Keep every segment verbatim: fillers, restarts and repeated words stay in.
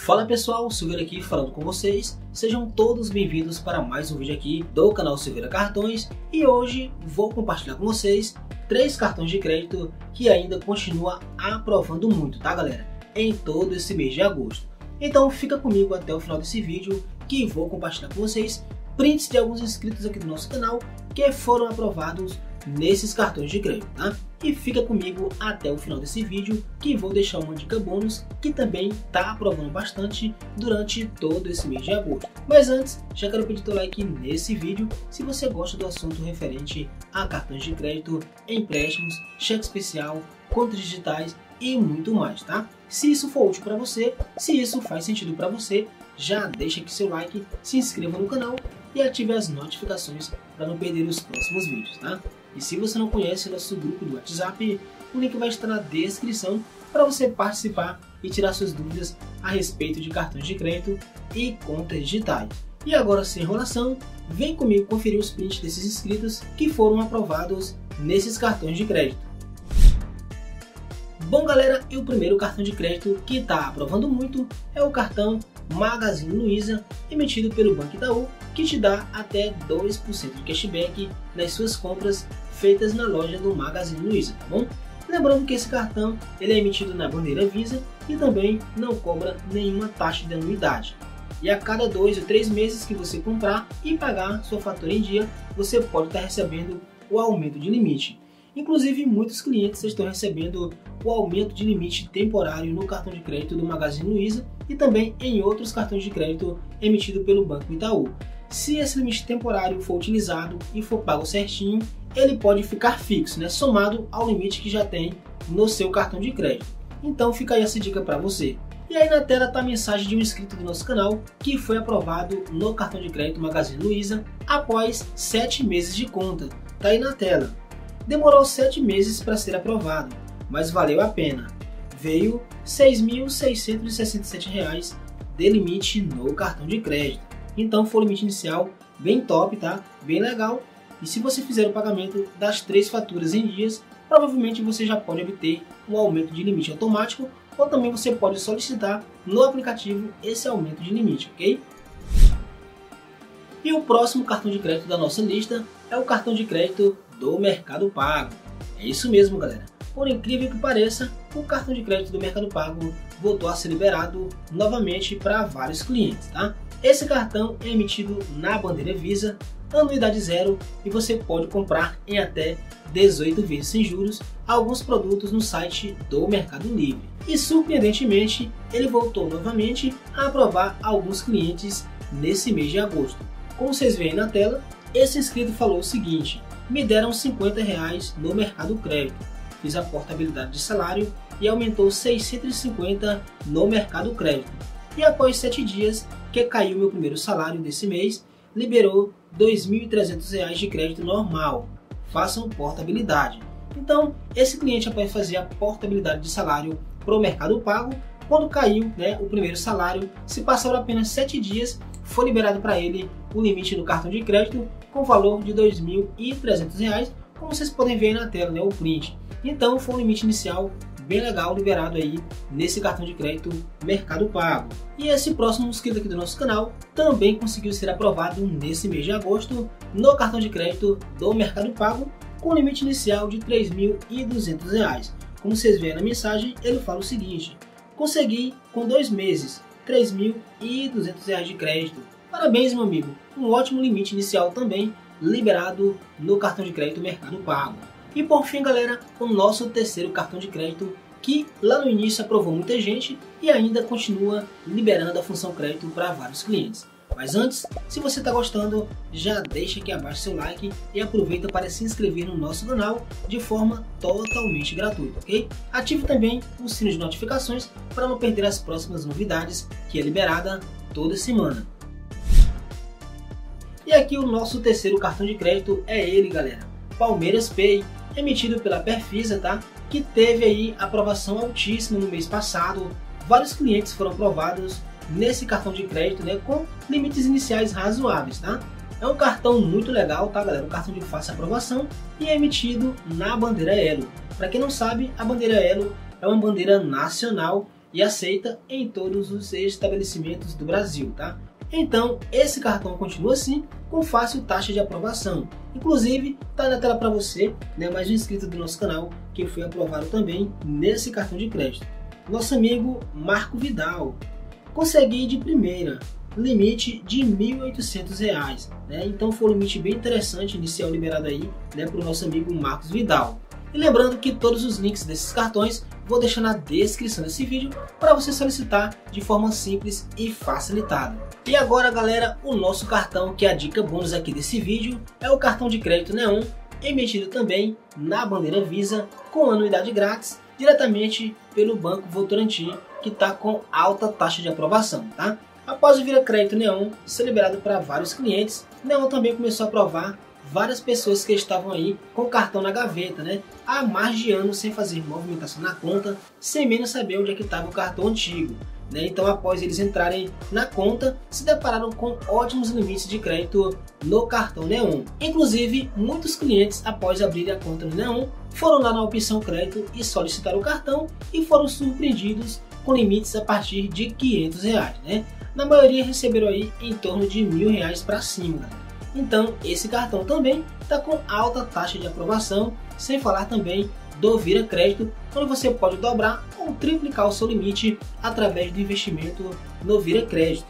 Fala pessoal, Silveira aqui falando com vocês. Sejam todos bem-vindos para mais um vídeo aqui do canal Silveira Cartões. E hoje vou compartilhar com vocês três cartões de crédito que ainda continua aprovando muito, tá galera? Em todo esse mês de agosto. Então fica comigo até o final desse vídeo que vou compartilhar com vocês prints de alguns inscritos aqui do nosso canal que foram aprovados nesses cartões de crédito, tá? E fica comigo até o final desse vídeo que vou deixar uma dica bônus que também tá aprovando bastante durante todo esse mês de agosto. Mas antes, já quero pedir teu like nesse vídeo se você gosta do assunto referente a cartões de crédito, empréstimos, cheque especial, contas digitais e muito mais, tá? Se isso for útil para você, se isso faz sentido para você, já deixa aqui seu like, se inscreva no canal e ative as notificações para não perder os próximos vídeos, tá? E se você não conhece o nosso grupo do WhatsApp, o link vai estar na descrição para você participar e tirar suas dúvidas a respeito de cartões de crédito e contas digitais. E agora, sem enrolação, vem comigo conferir os prints desses inscritos que foram aprovados nesses cartões de crédito. Bom galera, e o primeiro cartão de crédito que está aprovando muito é o cartão Magazine Luiza, emitido pelo Banco Itaú, que te dá até dois por cento de cashback nas suas compras feitas na loja do Magazine Luiza, tá bom? Lembrando que esse cartão ele é emitido na bandeira Visa e também não cobra nenhuma taxa de anuidade. E a cada dois ou três meses que você comprar e pagar sua fatura em dia, você pode estar recebendo o aumento de limite. Inclusive, muitos clientes estão recebendo o aumento de limite temporário no cartão de crédito do Magazine Luiza e também em outros cartões de crédito emitidos pelo Banco Itaú. Se esse limite temporário for utilizado e for pago certinho, ele pode ficar fixo, né, somado ao limite que já tem no seu cartão de crédito. Então fica aí essa dica para você. E aí na tela está a mensagem de um inscrito do nosso canal que foi aprovado no cartão de crédito Magazine Luiza após sete meses de conta. Tá aí na tela. Demorou sete meses para ser aprovado, mas valeu a pena. Veio seis mil seiscentos e sessenta e sete reais de limite no cartão de crédito. Então foi o limite inicial bem top, tá? Bem legal. E se você fizer o pagamento das três faturas em dias, provavelmente você já pode obter um aumento de limite automático, ou também você pode solicitar no aplicativo esse aumento de limite, ok? E o próximo cartão de crédito da nossa lista é o cartão de crédito do Mercado Pago. É isso mesmo, galera. Por incrível que pareça, o cartão de crédito do Mercado Pago voltou a ser liberado novamente para vários clientes, tá? Esse cartão é emitido na bandeira Visa, anuidade zero, e você pode comprar em até dezoito vezes sem juros alguns produtos no site do Mercado Livre. E surpreendentemente, ele voltou novamente a aprovar alguns clientes nesse mês de agosto. Como vocês veem na tela, esse inscrito falou o seguinte: me deram cinquenta reais no Mercado Crédito, fiz a portabilidade de salário e aumentou seiscentos e cinquenta no Mercado Crédito. E após sete dias que caiu meu primeiro salário desse mês, liberou dois mil e trezentos reais de crédito normal. Façam portabilidade. Então, esse cliente, após fazer a portabilidade de salário para o Mercado Pago, quando caiu, né, o primeiro salário, se passaram apenas sete dias, foi liberado para ele o limite do cartão de crédito com valor de dois mil e trezentos reais, como vocês podem ver aí na tela, né, o print. Então, foi um limite inicial bem legal liberado aí nesse cartão de crédito Mercado Pago. E esse próximo inscrito aqui do nosso canal também conseguiu ser aprovado nesse mês de agosto no cartão de crédito do Mercado Pago com limite inicial de três mil e duzentos reais. Como vocês veem na mensagem, ele fala o seguinte: consegui com dois meses três mil e duzentos reais de crédito. Parabéns, meu amigo, um ótimo limite inicial também liberado no cartão de crédito Mercado Pago. E por fim, galera, o nosso terceiro cartão de crédito que lá no início aprovou muita gente e ainda continua liberando a função crédito para vários clientes. Mas antes, se você está gostando, já deixa aqui abaixo seu like e aproveita para se inscrever no nosso canal de forma totalmente gratuita, ok? Ative também o sino de notificações para não perder as próximas novidades que é liberada toda semana. E aqui o nosso terceiro cartão de crédito é ele, galera, Palmeiras Pay, emitido pela Perfisa, tá? Que teve aí aprovação altíssima no mês passado. Vários clientes foram aprovados nesse cartão de crédito, né, com limites iniciais razoáveis, tá? É um cartão muito legal, tá, galera? Um cartão de fácil aprovação e é emitido na bandeira Elo. Para quem não sabe, a bandeira Elo é uma bandeira nacional e aceita em todos os estabelecimentos do Brasil, tá? Então, esse cartão continua assim, com fácil taxa de aprovação. Inclusive, tá na tela para você, né, mais um inscrito do nosso canal que foi aprovado também nesse cartão de crédito. Nosso amigo Marco Vidal. Consegui de primeira, limite de mil e oitocentos reais, né? Então foi um limite bem interessante, inicial liberado aí, né, para o nosso amigo Marcos Vidal. E lembrando que todos os links desses cartões vou deixar na descrição desse vídeo para você solicitar de forma simples e facilitada. E agora, galera, o nosso cartão, que é a dica bônus aqui desse vídeo, é o cartão de crédito Neon, emitido também na bandeira Visa, com anuidade grátis, diretamente pelo Banco Votorantim, que está com alta taxa de aprovação, tá? Após o Vira Crédito Neon ser liberado para vários clientes, Neon também começou a aprovar várias pessoas que estavam aí com o cartão na gaveta, né, há mais de anos sem fazer movimentação na conta, sem menos saber onde é que estava o cartão antigo, né? Então, após eles entrarem na conta, se depararam com ótimos limites de crédito no cartão Neon. Inclusive, muitos clientes, após abrirem a conta no Neon, foram lá na opção crédito e solicitaram o cartão e foram surpreendidos com limites a partir de quinhentos reais, né? Na maioria receberam aí em torno de mil reais para cima, galera. Então, esse cartão também está com alta taxa de aprovação, sem falar também do Vira Crédito, onde você pode dobrar ou triplicar o seu limite através do investimento no Vira Crédito.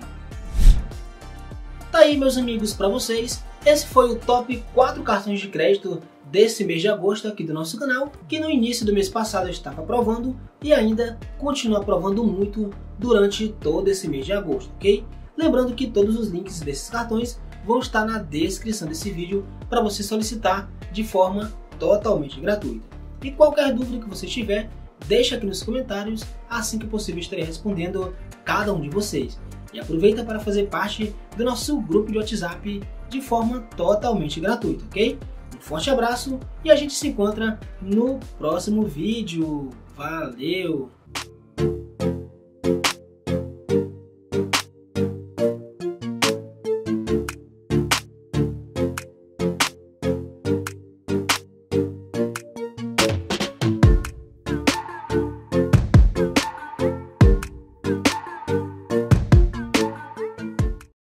Tá aí, meus amigos, para vocês. Esse foi o top quatro cartões de crédito desse mês de agosto aqui do nosso canal, que no início do mês passado eu estava aprovando e ainda continua aprovando muito durante todo esse mês de agosto, ok? Lembrando que todos os links desses cartões vão estar na descrição desse vídeo para você solicitar de forma totalmente gratuita. E qualquer dúvida que você tiver, deixa aqui nos comentários, assim que possível estarei respondendo cada um de vocês. E aproveita para fazer parte do nosso grupo de WhatsApp de forma totalmente gratuita, ok? Um forte abraço e a gente se encontra no próximo vídeo. Valeu!